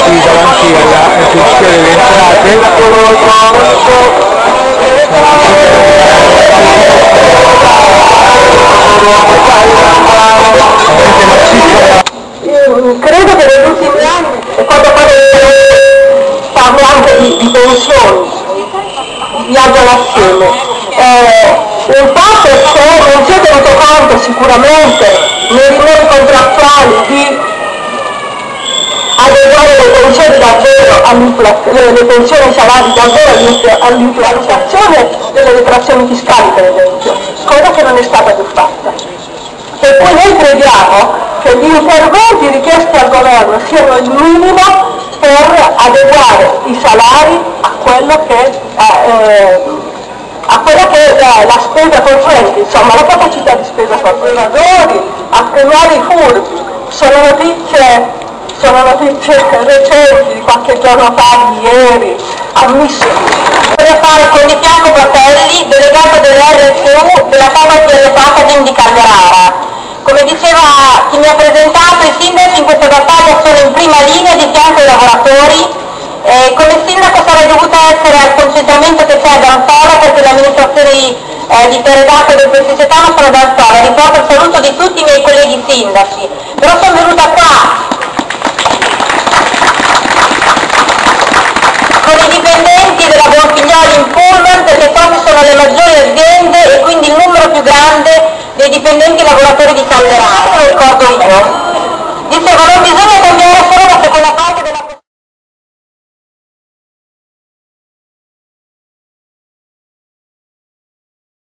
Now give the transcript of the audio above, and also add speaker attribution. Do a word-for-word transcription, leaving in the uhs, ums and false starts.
Speaker 1: qui davanti all'agenzia delle
Speaker 2: Io credo che negli ultimi anni, e quando parlo anche di, di pensioni, viaggiano assieme, eh, un po' perché non si è tenuto conto sicuramente nei rinnovi contrattuali di adeguare le pensioni davvero all'inflazione, le pensioni e i salari davvero all'inflazione delle detrazioni fiscali, per esempio, cosa che non è stata più fatta. Per cui noi crediamo che gli interventi richiesti al governo siano il minimo per adeguare i salari a quello che, eh, a quella che è la spesa corrente, insomma la capacità di spesa corrente, a premiare i furbi. Sono notizie, sono notizie recenti di qualche giorno fa, di ieri, ammissibili.
Speaker 3: Vorrei fare con di fianco Fratelli, delegato dell'R S U della Camera del Packaging di Calderara. Come diceva chi mi ha presentato, i sindaci in questa battaglia sono in prima linea di fianco ai lavoratori. Eh, come sindaco sarei dovuta essere al concentramento che c'è ad Anzola, perché le amministrazioni eh, di Peredato e del Pesticetano sono ad Anzola. Riporto il saluto di tutti i miei colleghi sindaci. Però sono venuta qua con i dipendenti della Bonfiglioli in pullman, perché queste sono le maggiori aziende e quindi il numero più grande dei dipendenti lavoratori di Calderara, lo ricordo io. Dicevo, non bisogna